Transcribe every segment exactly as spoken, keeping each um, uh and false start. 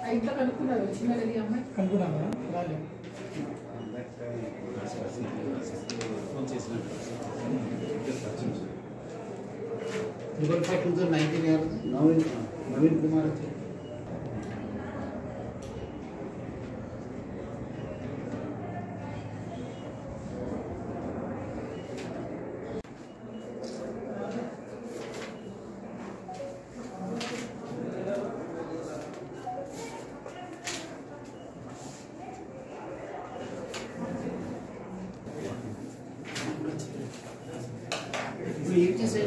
ఇంట్లో కనుక్కున్నారు వచ్చింది అమ్మాయి కనుక్కున్నాను రాలేదు triple five two thousand nineteen यार नवीन नवीन कुमार थे ये कैसे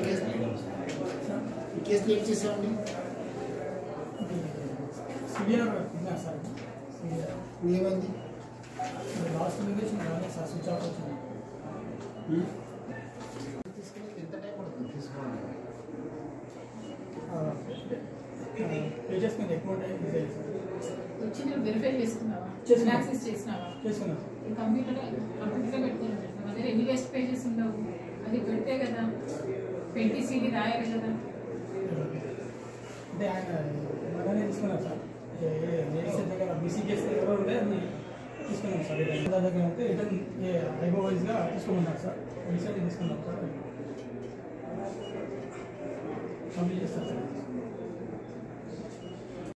కేసు ఏం చేసామండి సివియర్ ఉన్నా సార్ ఏమైంది లాస్ట్ లిమిటేషన్ రాలేదు సార్ స్విచ్ ఆఫ్ వచ్చింది తీసుకుని ఎంత టైం పడుతుంది తీసుకోవాలి పేజెస్ మీద ఎక్కువ టైం యూజ్ అయ్యింది సార్ వచ్చి నేను వెరిఫై చేసుకున్నావా యాక్సెస్ చేసినావా చేసుకున్నాను ఈ కంప్యూటర్ కంప్యూటర్లో పెట్టుకున్నాను అదే ఎన్ని వేస్ట్ పేజెస్ ఉండవు అది పెడితే కదా పెట్టి సీడీ రాయాలి కదా అంటే ఆయన అలానే తీసుకున్నాను సార్ ఏఎస్ఐ దగ్గర బీసీకేఎస్ దగ్గర ఉంటే అది తీసుకున్నాం సార్ దాని దగ్గర అయితే రిటర్న్ ఐబో వైజ్గా తీసుకున్నాను సార్ రీసెంట్గా తీసుకున్నాం సార్ కంప్లీట్ చేస్తాను సార్